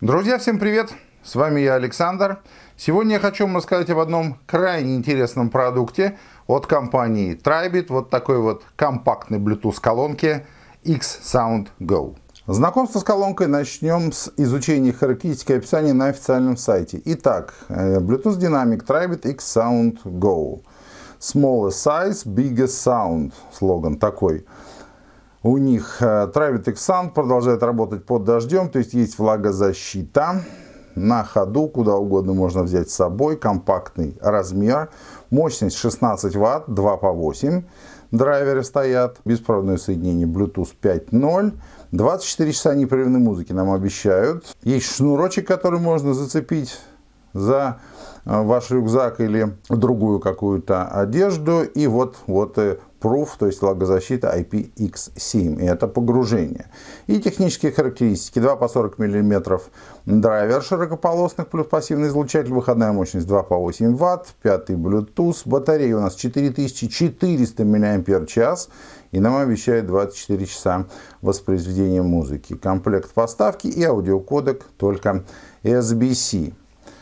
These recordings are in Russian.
Друзья, всем привет! С вами я, Александр. Сегодня я хочу вам рассказать об одном крайне интересном продукте от компании Tribit. Вот такой вот компактной Bluetooth колонки X-Sound Go. Знакомство с колонкой начнем с изучения характеристик и описания на официальном сайте. Итак, Bluetooth динамик Tribit X-Sound Go. Smallest size, biggest sound. Слоган такой. У них Tribit X-Sound продолжает работать под дождем, то есть влагозащита. На ходу, куда угодно можно взять с собой. Компактный размер. Мощность 16 Вт, 2 по 8. Драйверы стоят. Беспроводное соединение Bluetooth 5.0. 24 часа непрерывной музыки нам обещают. Есть шнурочек, который можно зацепить за ваш рюкзак или другую какую-то одежду. И вот Proof, то есть влагозащита IPX7. И это погружение. И технические характеристики. 2 по 40 мм драйвер широкополосных плюс пассивный излучатель. Выходная мощность 2 по 8 Вт. 5-й Bluetooth. Батарея у нас 4400 мАч. И нам обещают 24 часа воспроизведения музыки. Комплект поставки и аудиокодек только SBC.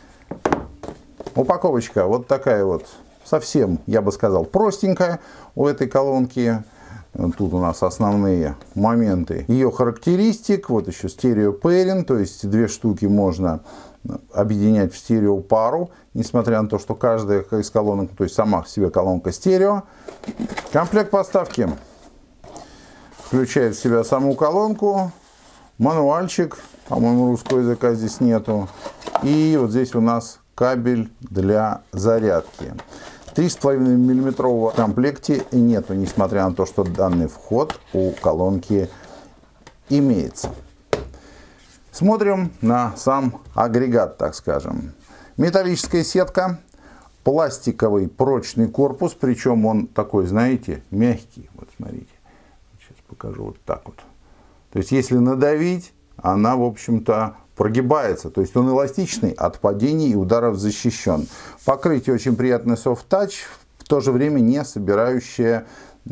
Упаковочка вот такая вот. Совсем, я бы сказал, простенькая у этой колонки. Тут у нас основные моменты ее характеристик. Вот еще стереопэринг, то есть две штуки можно объединять в стереопару, несмотря на то, что каждая из колонок, то есть сама в себе колонка стерео. Комплект поставки включает в себя саму колонку, мануальчик, по-моему, русского языка здесь нету. И вот здесь у нас кабель для зарядки. 3,5 мм в комплекте нету, несмотря на то, что данный вход у колонки имеется. Смотрим на сам агрегат, так скажем. Металлическая сетка, пластиковый прочный корпус, причем он такой, знаете, мягкий. Вот смотрите, сейчас покажу вот так вот. То есть, если надавить, она, в общем-то, прогибается, то есть он эластичный, от падений и ударов защищен. Покрытие очень приятный soft touch, в то же время не собирающее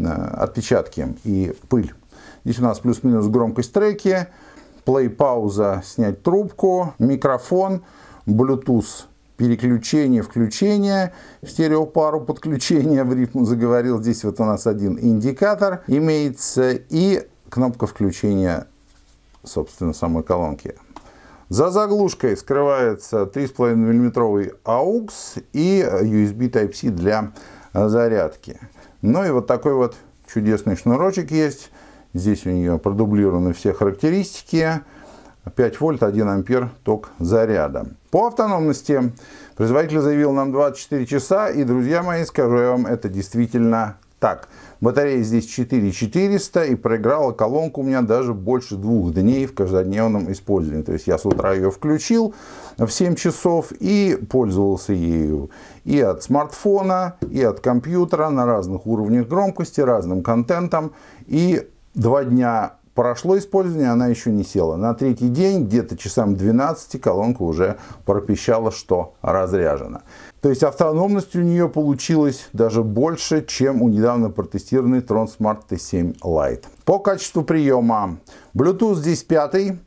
отпечатки и пыль. Здесь у нас плюс-минус громкость треки, плей-пауза, снять трубку, микрофон, Bluetooth переключение, включение, стереопару подключения, в рифму заговорил. Здесь вот у нас один индикатор имеется и кнопка включения, собственно, самой колонки. За заглушкой скрывается 3,5 мм AUX и USB Type-C для зарядки. Ну и вот такой вот чудесный шнурочек есть. Здесь у нее продублированы все характеристики. 5 вольт, 1 ампер ток заряда. По автономности производитель заявил нам 24 часа. И, друзья мои, скажу я вам, это действительно так. Батарея здесь 4400 и проиграла колонку у меня даже больше 2 дней в каждодневном использовании. То есть я с утра ее включил в 7 часов и пользовался ею и от смартфона, и от компьютера на разных уровнях громкости, разным контентом. И 2 дня прошло использование, она еще не села. На 3-й день, где-то часам 12, колонка уже пропищала, что разряжена. То есть автономность у нее получилась даже больше, чем у недавно протестированной Tron Smart T7 Lite. По качеству приема. Bluetooth здесь 5-й,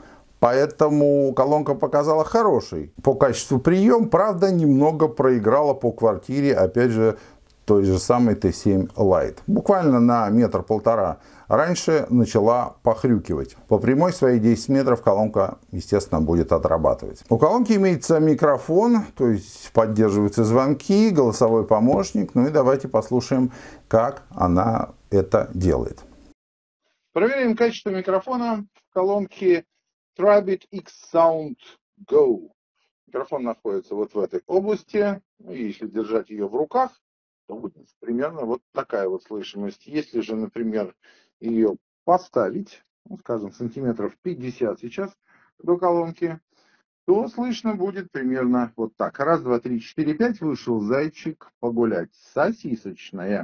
поэтому колонка показала хороший. По качеству прием, правда, немного проиграла по квартире, опять же, той же самой T7 Lite. Буквально на 1,5 метра раньше начала похрюкивать. По прямой своей 10 метров колонка, естественно, будет отрабатывать. У колонки имеется микрофон, то есть поддерживаются звонки, голосовой помощник. Ну и давайте послушаем, как она это делает. Проверяем качество микрофона в колонке Tribit X-Sound Go. Микрофон находится вот в этой области. И если держать ее в руках, то будет примерно вот такая вот слышимость. Если же, например, ее поставить, ну, скажем, сантиметров 50 сейчас до колонки, то слышно будет примерно вот так. 1, 2, 3, 4, 5. Вышел зайчик погулять. Сосисочная.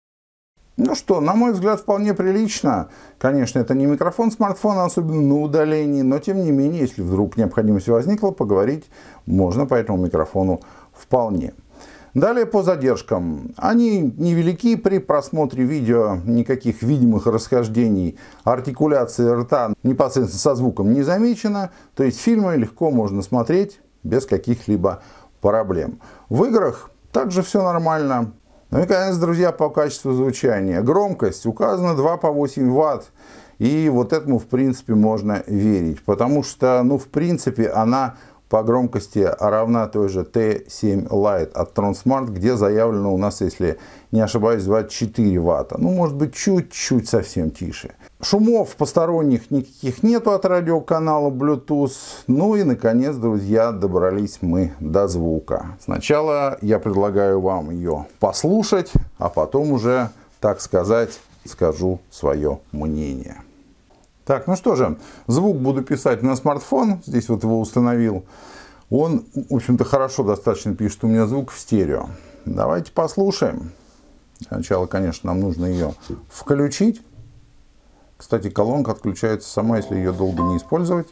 Ну что, на мой взгляд, вполне прилично. Конечно, это не микрофон смартфона, особенно на удалении, но тем не менее, если вдруг необходимость возникла, поговорить можно по этому микрофону вполне. Далее по задержкам. Они невелики при просмотре видео, никаких видимых расхождений артикуляции рта непосредственно со звуком не замечено. То есть фильмы легко можно смотреть без каких-либо проблем. В играх также все нормально. Ну и, конечно, друзья, по качеству звучания. Громкость указана 2 по 8 Вт. И вот этому, в принципе, можно верить. Потому что, ну, в принципе, она по громкости равна той же T7 Lite от Tronsmart, где заявлено у нас, если не ошибаюсь, 24 Вт. Ну, может быть, чуть-чуть совсем тише. Шумов посторонних никаких нету от радиоканала Bluetooth. Ну и, наконец, друзья, добрались мы до звука. Сначала я предлагаю вам ее послушать, а потом уже, так сказать, скажу свое мнение. Так, ну что же, звук буду писать на смартфон, здесь вот его установил. Он, в общем-то, хорошо достаточно пишет у меня звук в стерео. Давайте послушаем. Сначала, конечно, нам нужно ее включить. Кстати, колонка отключается сама, если ее долго не использовать.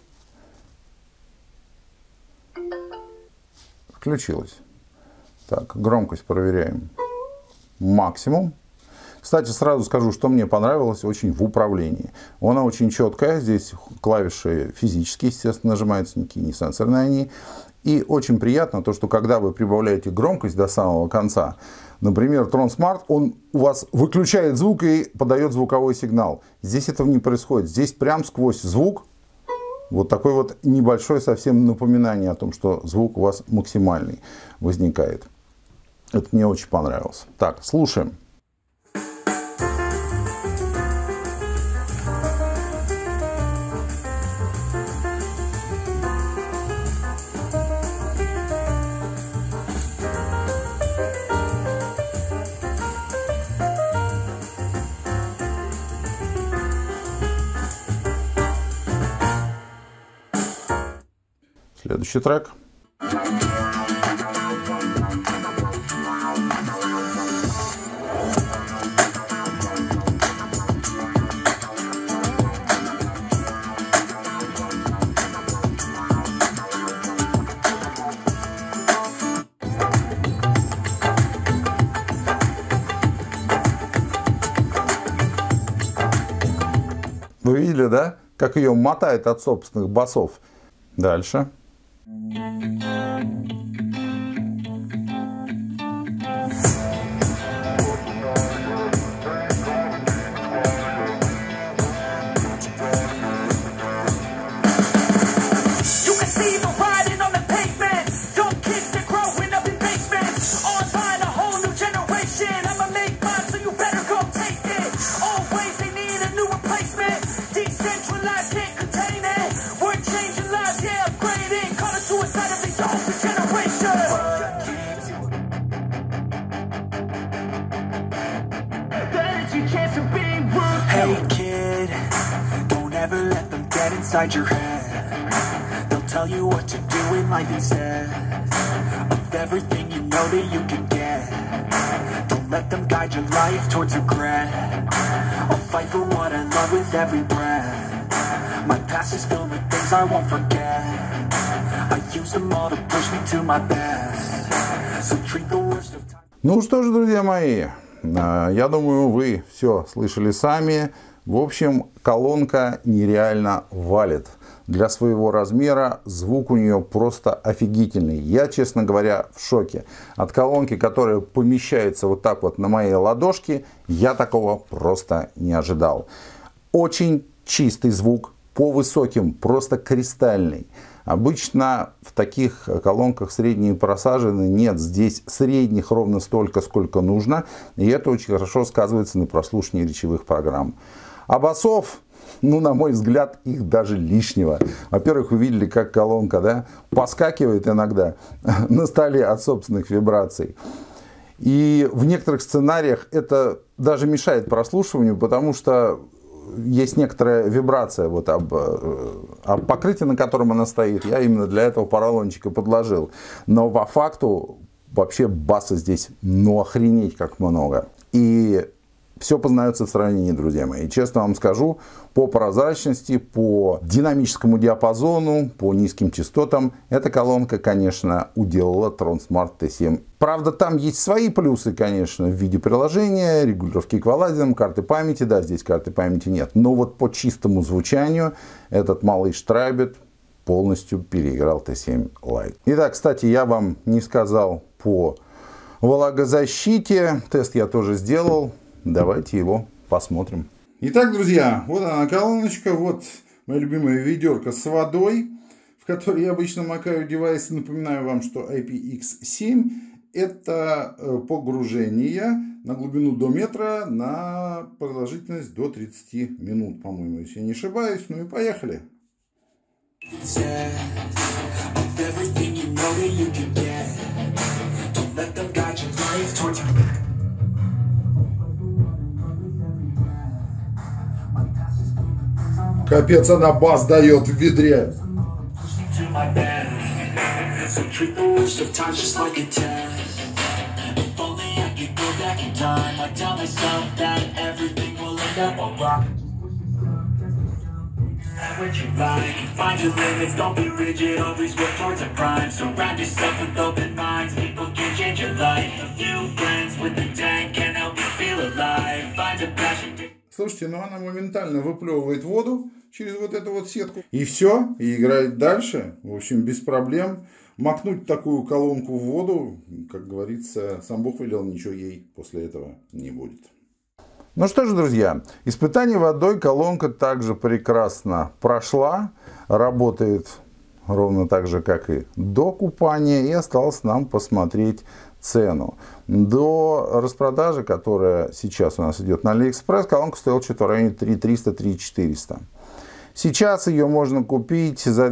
Включилась. Так, громкость проверяем. Максимум. Кстати, сразу скажу, что мне понравилось очень в управлении. Она очень четкая, здесь клавиши физические, естественно, нажимаются, никакие не сенсорные они. И очень приятно то, что когда вы прибавляете громкость до самого конца, например, Tronsmart, он у вас выключает звук и подает звуковой сигнал. Здесь этого не происходит. Здесь прям сквозь звук вот такое вот небольшое совсем напоминание о том, что звук у вас максимальный возникает. Это мне очень понравилось. Так, слушаем. Следующий трек. Вы видели, да, как ее мотает от собственных басов? Дальше. Hey kid, don't ever let them get inside your head. They'll tell you what to do in life instead of everything you know that you can get. Don't let them guide your life towards regret. I'll fight for what I love with every breath. My past is filled with things I won't forget. I use them all to push me to my best. So treat the worst of time. Ну что же, друзья мои, я думаю, вы все слышали сами. В общем, колонка нереально валит. Для своего размера звук у нее просто офигительный. Я, честно говоря, в шоке. От колонки, которая помещается вот так вот на моей ладошке, я такого просто не ожидал. Очень чистый звук, по высоким, просто кристальный. Обычно в таких колонках средние просажены. Нет, здесь средних ровно столько, сколько нужно. И это очень хорошо сказывается на прослушивании речевых программ. А басов, ну, на мой взгляд, их даже лишнего. Во-первых, вы видели, как колонка, да, поскакивает иногда на столе от собственных вибраций. И в некоторых сценариях это даже мешает прослушиванию, потому что есть некоторая вибрация вот об покрытии, на котором она стоит. Я именно для этого поролончика подложил. Но по факту вообще баса здесь, ну, охренеть как много. И Все познается в сравнении, друзья мои. И честно вам скажу, по прозрачности, по динамическому диапазону, по низким частотам, эта колонка, конечно, уделала Tronsmart T7. Правда, там есть свои плюсы, конечно, в виде приложения, регулировки эквалайзером, карты памяти. Да, здесь карты памяти нет. Но вот по чистому звучанию этот малыш Tribit полностью переиграл T7 Lite. Итак, кстати, я вам не сказал по влагозащите. Тест я тоже сделал. Давайте его посмотрим. Итак, друзья, вот она колоночка. Вот моя любимая ведерко с водой, в которой я обычно макаю девайс. Напоминаю вам, что IPX7 это погружение на глубину до метра на продолжительность до 30 минут, по-моему, если я не ошибаюсь. Ну и поехали. Капец, она бас дает в ведре. What you like, find your limits, don't be rigid, always work towards a prime. Surround yourself with open minds, people can change your life. A few friends with a tank can help you feel alive. Find a passion. Слушайте, ну она моментально выплевывает воду через вот эту вот сетку. И все, и играет дальше. В общем, без проблем. Макнуть такую колонку в воду, как говорится, сам Бог велел, ничего ей после этого не будет. Ну что же, друзья, испытание водой колонка также прекрасно прошла. Работает ровно так же, как и до купания. И осталось нам посмотреть цену. До распродажи, которая сейчас у нас идет на AliExpress, колонка стоила что-то в районе 3300-3400. Сейчас ее можно купить за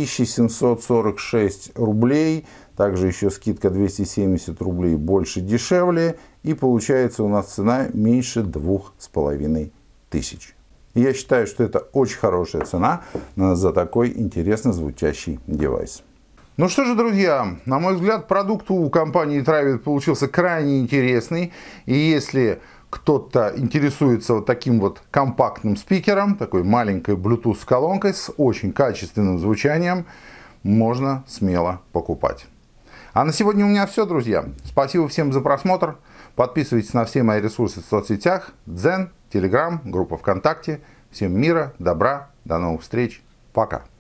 2746 рублей. Также еще скидка 270 рублей больше дешевле. И получается у нас цена меньше 2500. Я считаю, что это очень хорошая цена за такой интересно звучащий девайс. Ну что же, друзья, на мой взгляд, продукт у компании Tribit получился крайне интересный. И если кто-то интересуется вот таким вот компактным спикером, такой маленькой Bluetooth колонкой с очень качественным звучанием, можно смело покупать. А на сегодня у меня все, друзья. Спасибо всем за просмотр. Подписывайтесь на все мои ресурсы в соцсетях. Дзен, Telegram, группа ВКонтакте. Всем мира, добра, до новых встреч. Пока.